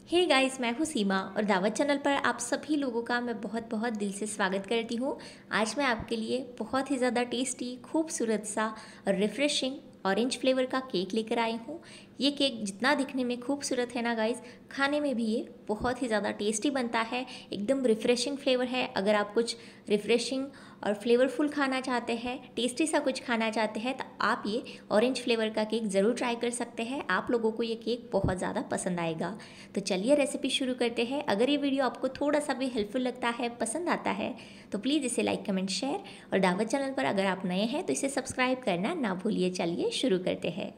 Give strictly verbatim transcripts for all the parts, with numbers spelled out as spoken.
Hey guys, मैं हूँ सीमा और दावत चैनल पर आप सभी लोगों का मैं बहुत बहुत दिल से स्वागत करती हूँ। आज मैं आपके लिए बहुत ही ज़्यादा टेस्टी, खूबसूरत सा और रिफ़्रेशिंग ऑरेंज फ्लेवर का केक लेकर आई हूँ। ये केक जितना दिखने में खूबसूरत है ना गाइस, खाने में भी ये बहुत ही ज़्यादा टेस्टी बनता है। एकदम रिफ़्रेशिंग फ्लेवर है। अगर आप कुछ रिफ़्रेशिंग और फ्लेवरफुल खाना चाहते हैं, टेस्टी सा कुछ खाना चाहते हैं, तो आप ये ऑरेंज फ्लेवर का केक ज़रूर ट्राई कर सकते हैं। आप लोगों को ये केक बहुत ज़्यादा पसंद आएगा। तो चलिए रेसिपी शुरू करते हैं। अगर ये वीडियो आपको थोड़ा सा भी हेल्पफुल लगता है, पसंद आता है, तो प्लीज़ इसे लाइक कमेंट शेयर और दावत चैनल पर अगर आप नए हैं तो इसे सब्सक्राइब करना ना भूलिए। चलिए शुरू करते हैं।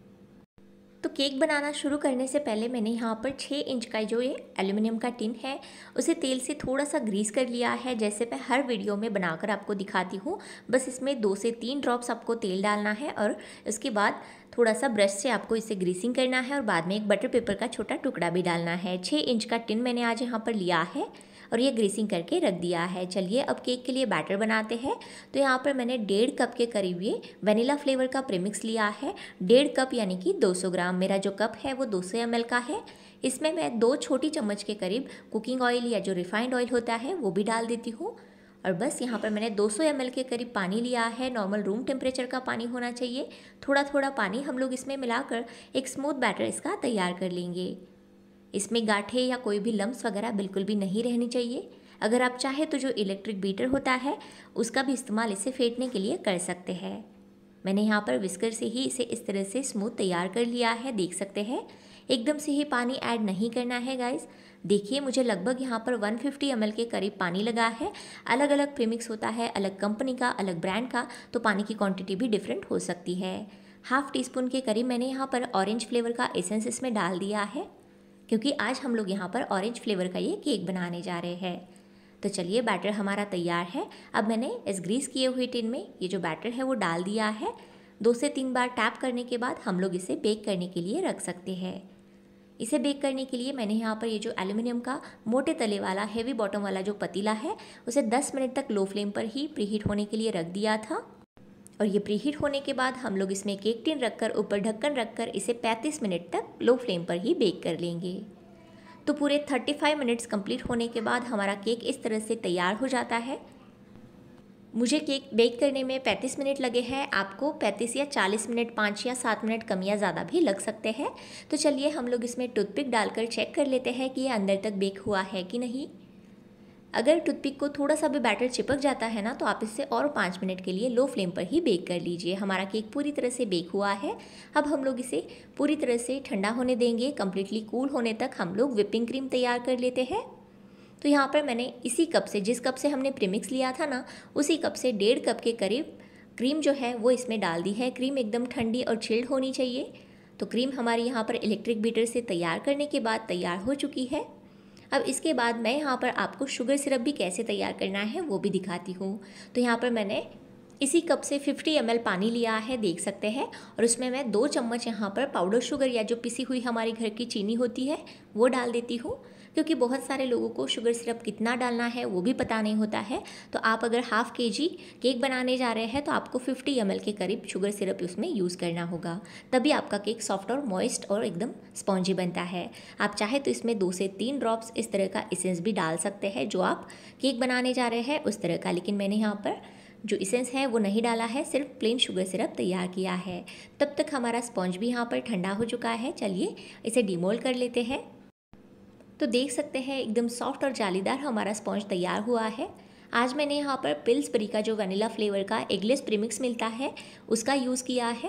तो केक बनाना शुरू करने से पहले मैंने यहाँ पर छः इंच का जो ये एल्युमिनियम का टिन है उसे तेल से थोड़ा सा ग्रीस कर लिया है, जैसे मैं हर वीडियो में बनाकर आपको दिखाती हूँ। बस इसमें दो से तीन ड्रॉप्स आपको तेल डालना है और इसके बाद थोड़ा सा ब्रश से आपको इसे ग्रीसिंग करना है और बाद में एक बटर पेपर का छोटा टुकड़ा भी डालना है। छः इंच का टिन मैंने आज यहाँ पर लिया है और ये ग्रीसिंग करके रख दिया है। चलिए अब केक के लिए बैटर बनाते हैं। तो यहाँ पर मैंने डेढ़ कप के करीब ये वनीला फ्लेवर का प्रीमिक्स लिया है। डेढ़ कप यानी कि दो सौ ग्राम। मेरा जो कप है वो दो सौ एम एल का है। इसमें मैं दो छोटी चम्मच के करीब कुकिंग ऑयल या जो रिफाइंड ऑयल होता है वो भी डाल देती हूँ। और बस यहाँ पर मैंने दो सौ एम एल के करीब पानी लिया है। नॉर्मल रूम टेम्परेचर का पानी होना चाहिए। थोड़ा थोड़ा पानी हम लोग इसमें मिलाकर एक स्मूथ बैटर इसका तैयार कर लेंगे। इसमें गांठें या कोई भी लम्स वगैरह बिल्कुल भी नहीं रहनी चाहिए। अगर आप चाहे तो जो इलेक्ट्रिक बीटर होता है उसका भी इस्तेमाल इसे फेंटने के लिए कर सकते हैं। मैंने यहाँ पर विस्कर से ही इसे इस तरह से स्मूथ तैयार कर लिया है, देख सकते हैं। एकदम से ही पानी ऐड नहीं करना है गाइस। देखिए मुझे लगभग यहाँ पर एक सौ पचास एम एल के करीब पानी लगा है। अलग अलग प्रीमिक्स होता है, अलग कंपनी का, अलग ब्रांड का, तो पानी की क्वांटिटी भी डिफरेंट हो सकती है। हाफ टी स्पून के करीब मैंने यहाँ पर ऑरेंज फ्लेवर का एसेंस इसमें डाल दिया है, क्योंकि आज हम लोग यहाँ पर ऑरेंज फ्लेवर का ये केक बनाने जा रहे हैं। तो चलिए बैटर हमारा तैयार है। अब मैंने इस ग्रीस किए हुए टिन में ये जो बैटर है वो डाल दिया है। दो से तीन बार टैप करने के बाद हम लोग इसे बेक करने के लिए रख सकते हैं। इसे बेक करने के लिए मैंने यहाँ पर ये जो एल्युमिनियम का मोटे तले वाला हेवी बॉटम वाला जो पतीला है उसे दस मिनट तक लो फ्लेम पर ही प्रीहीट होने के लिए रख दिया था। और ये प्रीहीट होने के बाद हम लोग इसमें केक टिन रखकर ऊपर ढक्कन रखकर इसे पैंतीस मिनट तक लो फ्लेम पर ही बेक कर लेंगे। तो पूरे पैंतीस मिनट्स कंप्लीट होने के बाद हमारा केक इस तरह से तैयार हो जाता है। मुझे केक बेक करने में पैंतीस मिनट लगे हैं। आपको पैंतीस या चालीस मिनट, पाँच या सात मिनट कम या ज़्यादा भी लग सकते हैं। तो चलिए हम लोग इसमें टूथपिक डालकर चेक कर लेते हैं कि ये अंदर तक बेक हुआ है कि नहीं। अगर टूथपिक को थोड़ा सा भी बैटर चिपक जाता है ना, तो आप इसे और पाँच मिनट के लिए लो फ्लेम पर ही बेक कर लीजिए। हमारा केक पूरी तरह से बेक हुआ है। अब हम लोग इसे पूरी तरह से ठंडा होने देंगे। कम्प्लीटली कूल होने तक हम लोग व्हिपिंग क्रीम तैयार कर लेते हैं। तो यहाँ पर मैंने इसी कप से, जिस कप से हमने प्रीमिक्स लिया था ना, उसी कप से डेढ़ कप के करीब क्रीम जो है वो इसमें डाल दी है। क्रीम एकदम ठंडी और चिल्ड होनी चाहिए। तो क्रीम हमारी यहाँ पर इलेक्ट्रिक बीटर से तैयार करने के बाद तैयार हो चुकी है। अब इसके बाद मैं यहाँ पर आपको शुगर सिरप भी कैसे तैयार करना है वो भी दिखाती हूँ। तो यहाँ पर मैंने इसी कप से पचास एम एल पानी लिया है, देख सकते हैं। और उसमें मैं दो चम्मच यहाँ पर पाउडर शुगर या जो पिसी हुई हमारी घर की चीनी होती है वो डाल देती हूँ, क्योंकि बहुत सारे लोगों को शुगर सिरप कितना डालना है वो भी पता नहीं होता है। तो आप अगर हाफ़ के जी केक बनाने जा रहे हैं तो आपको पचास एम एल के करीब शुगर सिरप उसमें यूज़ करना होगा, तभी आपका केक सॉफ्ट और मॉइस्ट और एकदम स्पॉन्जी बनता है। आप चाहे तो इसमें दो से तीन ड्रॉप्स इस तरह का इसेंस भी डाल सकते हैं, जो आप केक बनाने जा रहे हैं उस तरह का। लेकिन मैंने यहाँ पर जो इसेंस है वो नहीं डाला है, सिर्फ प्लेन शुगर सिरप तैयार किया है। तब तक हमारा स्पॉन्ज भी यहाँ पर ठंडा हो चुका है। चलिए इसे डिमोल्ड कर लेते हैं। तो देख सकते हैं एकदम सॉफ्ट और जालीदार हमारा स्पॉन्ज तैयार हुआ है। आज मैंने यहाँ पर पिल्सबरी का जो वनीला फ्लेवर का एगलेस प्रीमिक्स मिलता है उसका यूज़ किया है।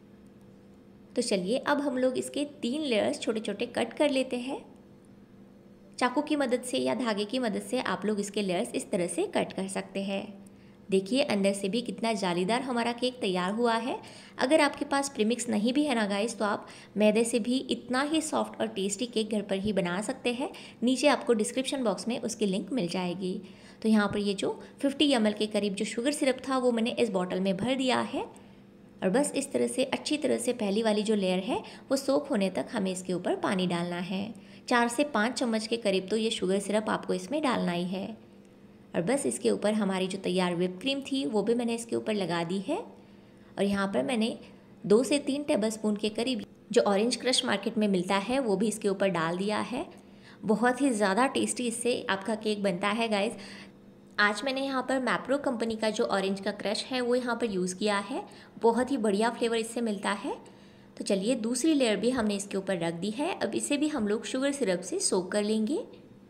तो चलिए अब हम लोग इसके तीन लेयर्स छोटे छोटे कट कर लेते हैं। चाकू की मदद से या धागे की मदद से आप लोग इसके लेयर्स इस तरह से कट कर सकते हैं। देखिए अंदर से भी कितना जालीदार हमारा केक तैयार हुआ है। अगर आपके पास प्रीमिक्स नहीं भी है ना गाइस, तो आप मैदे से भी इतना ही सॉफ्ट और टेस्टी केक घर पर ही बना सकते हैं। नीचे आपको डिस्क्रिप्शन बॉक्स में उसकी लिंक मिल जाएगी। तो यहाँ पर ये जो पचास एम एल के करीब जो शुगर सिरप था वो मैंने इस बॉटल में भर दिया है। और बस इस तरह से अच्छी तरह से पहली वाली जो लेयर है वो सोख होने तक हमें इसके ऊपर पानी डालना है। चार से पाँच चम्मच के करीब तो ये शुगर सिरप आपको इसमें डालना ही है। और बस इसके ऊपर हमारी जो तैयार व्हिप क्रीम थी वो भी मैंने इसके ऊपर लगा दी है। और यहाँ पर मैंने दो से तीन टेबलस्पून के करीब जो ऑरेंज क्रश मार्केट में मिलता है वो भी इसके ऊपर डाल दिया है। बहुत ही ज़्यादा टेस्टी इससे आपका केक बनता है गाइस। आज मैंने यहाँ पर मैप्रो कंपनी का जो ऑरेंज का क्रश है वो यहाँ पर यूज़ किया है। बहुत ही बढ़िया फ्लेवर इससे मिलता है। तो चलिए दूसरी लेयर भी हमने इसके ऊपर रख दी है। अब इसे भी हम लोग शुगर सिरप से सोक कर लेंगे।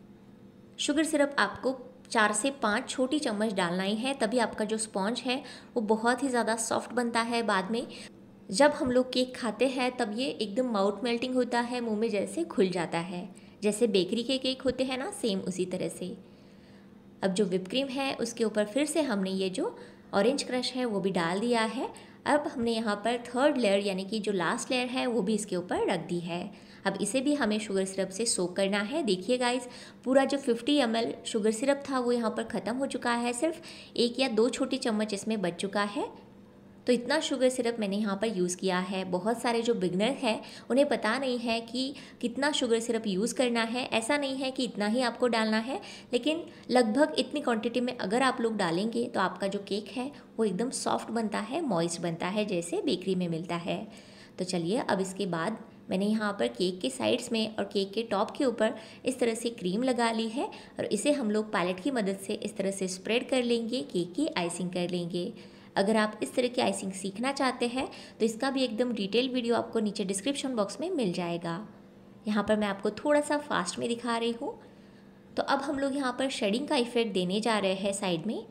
शुगर सिरप आपको चार से पाँच छोटी चम्मच डालना ही है, तभी आपका जो स्पॉन्ज है वो बहुत ही ज़्यादा सॉफ्ट बनता है। बाद में जब हम लोग केक खाते हैं तब ये एकदम माउथ मेल्टिंग होता है, मुंह में जैसे घुल जाता है, जैसे बेकरी के केक होते हैं ना, सेम उसी तरह से। अब जो व्हिप क्रीम है उसके ऊपर फिर से हमने ये जो ऑरेंज क्रश है वो भी डाल दिया है। अब हमने यहाँ पर थर्ड लेयर यानी कि जो लास्ट लेयर है वो भी इसके ऊपर रख दी है। अब इसे भी हमें शुगर सिरप से सोक करना है। देखिए गाइस, पूरा जो पचास एम एल शुगर सिरप था वो यहाँ पर ख़त्म हो चुका है, सिर्फ एक या दो छोटी चम्मच इसमें बच चुका है। तो इतना शुगर सिरप मैंने यहाँ पर यूज़ किया है। बहुत सारे जो बिगनर हैं उन्हें पता नहीं है कि कितना शुगर सिरप यूज़ करना है। ऐसा नहीं है कि इतना ही आपको डालना है, लेकिन लगभग इतनी क्वांटिटी में अगर आप लोग डालेंगे तो आपका जो केक है वो एकदम सॉफ्ट बनता है, मॉइस्ट बनता है, जैसे बेकरी में मिलता है। तो चलिए अब इसके बाद मैंने यहाँ पर केक के साइड्स में और केक के टॉप के ऊपर इस तरह से क्रीम लगा ली है और इसे हम लोग पैलेट की मदद से इस तरह से स्प्रेड कर लेंगे, केक की आइसिंग कर लेंगे। अगर आप इस तरह की आइसिंग सीखना चाहते हैं तो इसका भी एकदम डिटेल वीडियो आपको नीचे डिस्क्रिप्शन बॉक्स में मिल जाएगा। यहाँ पर मैं आपको थोड़ा सा फास्ट में दिखा रही हूँ। तो अब हम लोग यहाँ पर शेडिंग का इफेक्ट देने जा रहे हैं साइड में।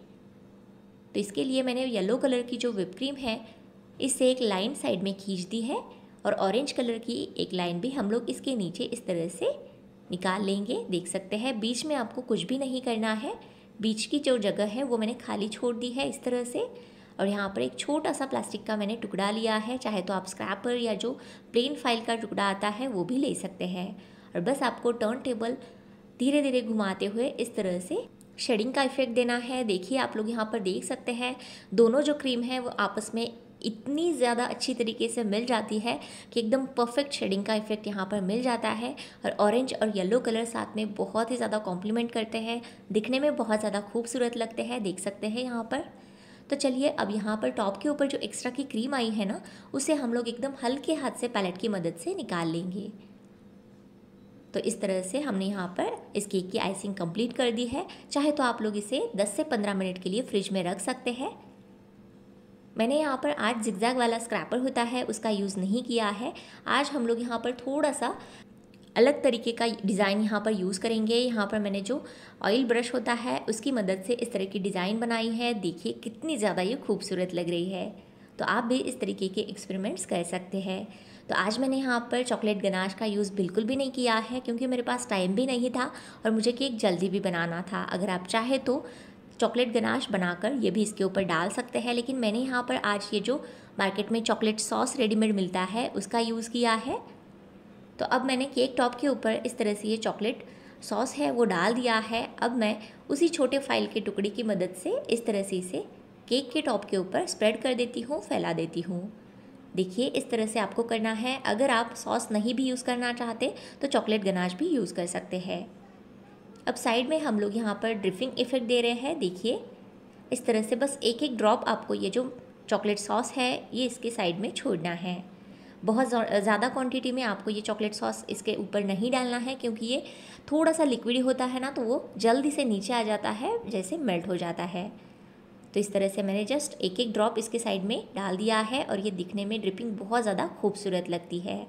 तो इसके लिए मैंने येलो कलर की जो व्हिप क्रीम है इससे एक लाइन साइड में खींच दी है और ऑरेंज कलर की एक लाइन भी हम लोग इसके नीचे इस तरह से निकाल लेंगे। देख सकते हैं बीच में आपको कुछ भी नहीं करना है, बीच की जो जगह है वो मैंने खाली छोड़ दी है इस तरह से। और यहाँ पर एक छोटा सा प्लास्टिक का मैंने टुकड़ा लिया है, चाहे तो आप स्क्रैपर या जो प्लेन फाइल का टुकड़ा आता है वो भी ले सकते हैं। और बस आपको टर्न टेबल धीरे धीरे घुमाते हुए इस तरह से शेडिंग का इफेक्ट देना है। देखिए आप लोग यहाँ पर देख सकते हैं दोनों जो क्रीम है वो आपस में इतनी ज़्यादा अच्छी तरीके से मिल जाती है कि एकदम परफेक्ट शेडिंग का इफेक्ट यहाँ पर मिल जाता है। और ऑरेंज और येलो कलर साथ में बहुत ही ज़्यादा कॉम्प्लीमेंट करते हैं, दिखने में बहुत ज़्यादा खूबसूरत लगते हैं, देख सकते हैं यहाँ पर। तो चलिए अब यहाँ पर टॉप के ऊपर जो एक्स्ट्रा की क्रीम आई है ना उसे हम लोग एकदम हल्के हाथ से पैलेट की मदद से निकाल लेंगे। तो इस तरह से हमने यहाँ पर इस केक की आइसिंग कंप्लीट कर दी है। चाहे तो आप लोग इसे दस से पंद्रह मिनट के लिए फ्रिज में रख सकते हैं। मैंने यहाँ पर आज जिगजैग वाला स्क्रैपर होता है उसका यूज़ नहीं किया है। आज हम लोग यहाँ पर थोड़ा सा अलग तरीके का डिज़ाइन यहाँ पर यूज़ करेंगे। यहाँ पर मैंने जो ऑयल ब्रश होता है उसकी मदद से इस तरह की डिज़ाइन बनाई है। देखिए कितनी ज़्यादा ये खूबसूरत लग रही है। तो आप भी इस तरीके के एक्सपेरिमेंट्स कर सकते हैं। तो आज मैंने यहाँ पर चॉकलेट गनाश का यूज़ बिल्कुल भी नहीं किया है क्योंकि मेरे पास टाइम भी नहीं था और मुझे केक जल्दी भी बनाना था। अगर आप चाहे तो चॉकलेट गनाश बनाकर ये भी इसके ऊपर डाल सकते हैं, लेकिन मैंने यहाँ पर आज ये जो मार्केट में चॉकलेट सॉस रेडीमेड मिलता है उसका यूज़ किया है। तो अब मैंने केक टॉप के ऊपर इस तरह से ये चॉकलेट सॉस है वो डाल दिया है। अब मैं उसी छोटे फाइल के टुकड़ी की मदद से इस तरह से इसे केक के टॉप के ऊपर स्प्रेड कर देती हूँ, फैला देती हूँ। देखिए इस तरह से आपको करना है। अगर आप सॉस नहीं भी यूज़ करना चाहते तो चॉकलेट गनाश भी यूज़ कर सकते हैं। अब साइड में हम लोग यहाँ पर ड्रिपिंग इफेक्ट दे रहे हैं। देखिए इस तरह से बस एक एक ड्रॉप आपको ये जो चॉकलेट सॉस है ये इसके साइड में छोड़ना है। बहुत ज़्यादा क्वांटिटी में आपको ये चॉकलेट सॉस इसके ऊपर नहीं डालना है क्योंकि ये थोड़ा सा लिक्विडी होता है ना, तो वो जल्दी से नीचे आ जाता है, जैसे मेल्ट हो जाता है। तो इस तरह से मैंने जस्ट एक एक ड्रॉप इसके साइड में डाल दिया है और ये दिखने में ड्रिपिंग बहुत ज़्यादा खूबसूरत लगती है।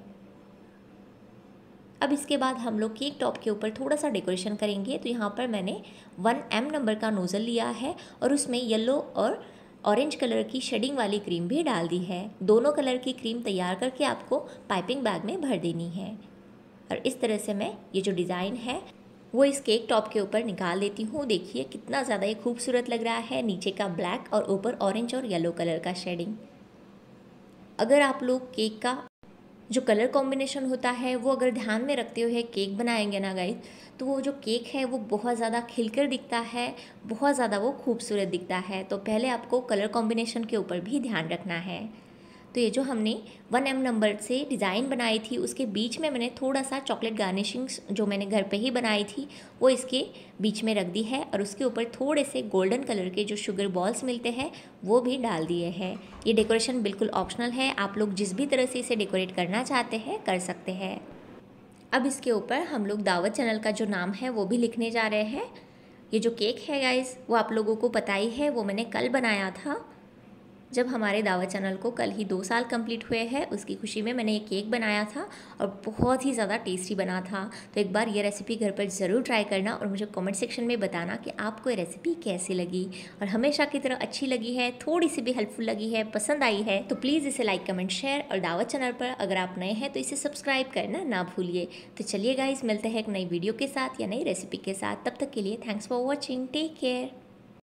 अब इसके बाद हम लोग केक टॉप के ऊपर थोड़ा सा डेकोरेशन करेंगे। तो यहाँ पर मैंने वन एम नंबर का नोज़ल लिया है और उसमें येलो और ऑरेंज कलर की शेडिंग वाली क्रीम भी डाल दी है। दोनों कलर की क्रीम तैयार करके आपको पाइपिंग बैग में भर देनी है। और इस तरह से मैं ये जो डिज़ाइन है वो इस केक टॉप के ऊपर निकाल देती हूँ। देखिए कितना ज़्यादा ये खूबसूरत लग रहा है, नीचे का ब्लैक और ऊपर ऑरेंज और येलो कलर का शेडिंग। अगर आप लोग केक का जो कलर कॉम्बिनेशन होता है वो अगर ध्यान में रखते हुए केक बनाएंगे ना गाइस, तो वो जो केक है वो बहुत ज़्यादा खिलकर दिखता है, बहुत ज़्यादा वो खूबसूरत दिखता है। तो पहले आपको कलर कॉम्बिनेशन के ऊपर भी ध्यान रखना है। तो ये जो हमने वन एम नंबर से डिज़ाइन बनाई थी उसके बीच में मैंने थोड़ा सा चॉकलेट गार्निशिंग्स जो मैंने घर पे ही बनाई थी वो इसके बीच में रख दी है और उसके ऊपर थोड़े से गोल्डन कलर के जो शुगर बॉल्स मिलते हैं वो भी डाल दिए हैं। ये डेकोरेशन बिल्कुल ऑप्शनल है, आप लोग जिस भी तरह से इसे डेकोरेट करना चाहते हैं कर सकते हैं। अब इसके ऊपर हम लोग दावत चैनल का जो नाम है वो भी लिखने जा रहे हैं। ये जो केक है गाइस वो आप लोगों को पता ही है, वो मैंने कल बनाया था जब हमारे दावत चैनल को कल ही दो साल कंप्लीट हुए हैं। उसकी खुशी में मैंने ये केक बनाया था और बहुत ही ज़्यादा टेस्टी बना था। तो एक बार ये रेसिपी घर पर ज़रूर ट्राई करना और मुझे कमेंट सेक्शन में बताना कि आपको ये रेसिपी कैसी लगी, और हमेशा की तरह अच्छी लगी है, थोड़ी सी भी हेल्पफुल लगी है, पसंद आई है तो प्लीज़ इसे लाइक कमेंट शेयर, और दावत चैनल पर अगर आप नए हैं तो इसे सब्सक्राइब करना ना भूलिए। तो चलिए गाइस, मिलते हैं एक नई वीडियो के साथ या नई रेसिपी के साथ। तब तक के लिए thanks for watching, take care.